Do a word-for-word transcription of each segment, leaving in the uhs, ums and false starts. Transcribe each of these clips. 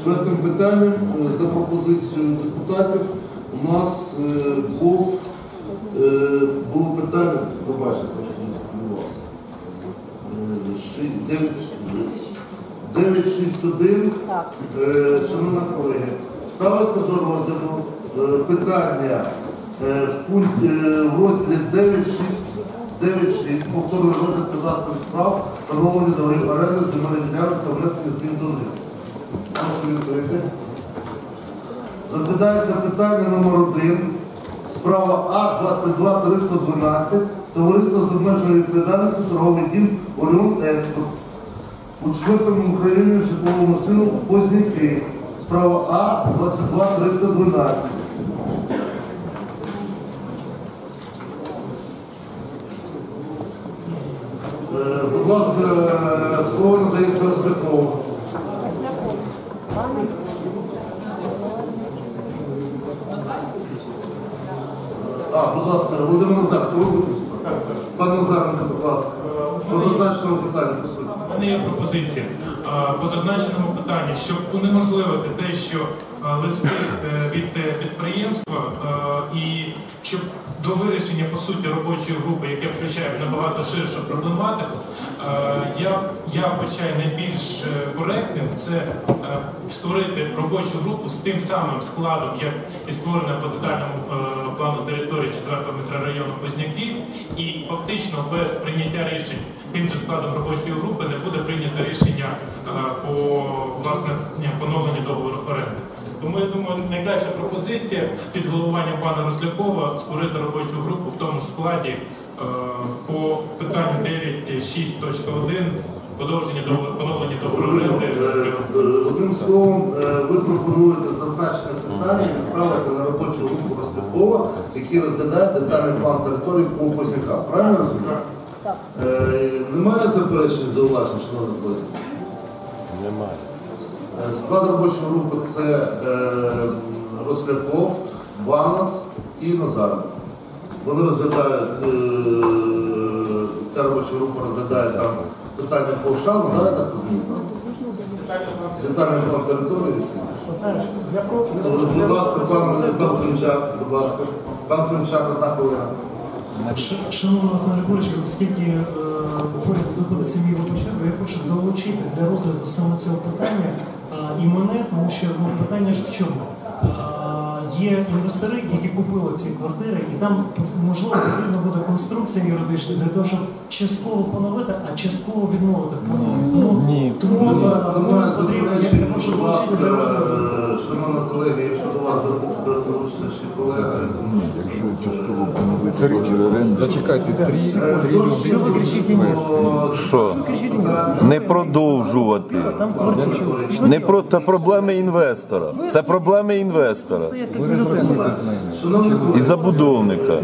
Четвертим питанням за пропозицією депутатів у нас був, було питання, побачите, трошки не вас. дев'ять шість один. Шановні колеги, ставиться до розгляду питання в пункті в розділі дев'ять шість повторює розгляд кадастрових справ, встановлення договорів оренди земельних ділянок та внесення змін до них. Прошу відповісти. Розглядається питання номер один. Справа А двадцять два триста дванадцять. Товариство з обмеженою відповідальністю торговий дім Оріон Експорт. У четвертому Україні житловому масиву Позняки. Справа А двадцять два триста дванадцять. Будь ласка, слово надається Рослякову. А, будь ласка, Володимир Назаренко, ви випустите? Пане Назаренко, будь ласка. По зазначеному питанню. У мене є пропозиція. По зазначеному питанні, щоб унеможливити те, що листи від підприємства і щоб до вирішення, по суті, робочої групи, яке включає набагато ширшу проблематику, я, я вважаю найбільш коректним це створити робочу групу з тим самим складом, як і створена по детальному плану території четвертого мікрорайону Позняки, і фактично без прийняття рішень тим же складом робочої групи не буде прийнято рішення по власне поновленню договору оренди. Тому, я думаю, найкраща пропозиція під головуванням пана Рослякова створити робочу групу в тому ж складі е, по питанню дев'ять шість один подовження до поновлення договору оренди. Одним словом, ви пропонуєте зазначене питання відправити на робочу групу Рослякова, який розглядає детальний план території по Позняках. Правильно розумію? Так. Немає заперечень, зауважень, шановні колеги? Немає. Склад робочої групи – це е, Росляков, Ванас і Назаренко. Вони розглядають, е, ця робоча група розглядає там питання по Ошану, да, я так розумію? Детальний план території. Будь ласка, пан Климчак, будь ласка. Пан Климчак, одна хвилина. Шановна Олександр Григорович, оскільки поряд знаходиться мій вибачок, я хочу долучити для розгляду саме цього питання і мене, тому що ну, питання ж в чому? Є інвестори, які купили ці квартири, і там, можливо, потрібна буде конструкція юридична для того, щоб частково поновити, а частково відмовити в поновленні. Ні. Тому потрібно, я прошу долучити для розгляду. Шановні колеги, якщо до вас долучиться ще колега, якщо частково поновити, зачекайте, три, три люди. Що ви кричите? Що? Не продовжувати. Не про та проблеми інвестора. Це проблеми інвестора. І забудовника.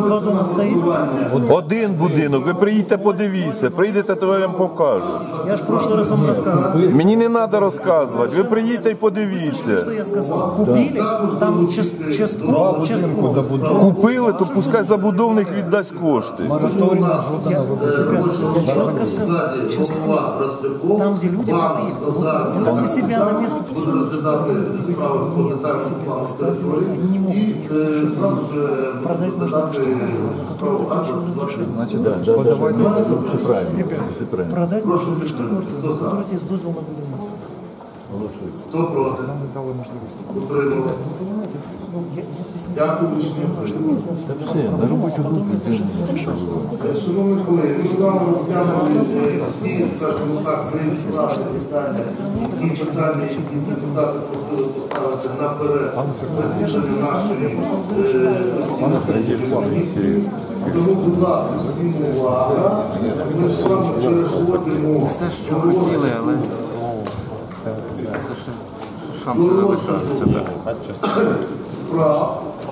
Один будинок, ви приїдете, подивіться, прийдете, то я вам покажу. Я ж в прошлый раз вам рассказывал. Мені не треба розказувати, ви приїдете і подивіться. Что я сказал? Купили, там част- частково, частково. Купили, то пускай забудовник віддасть кошти. Я, ребят, я четко сказал, частково. Там, где люди купили, вот для себя на место. Вы себя поставили, они не могут продать можно что Значить, да, подавайте, все правильно. Ребят, продать можно лишь ту квартиру, которая тебе сдозил на будівництво. хто проти? Утримали. Дякую, Вишня. Все, на робочу групу. Шановні колеги, ми з вами розглянули всі, скажімо так, неіснувати питання, які питання, які депутати просили поставити наперед засідання нашої комісії. Тому, будь ласка, всім увага. Ми з вами переходимо до розгляду справ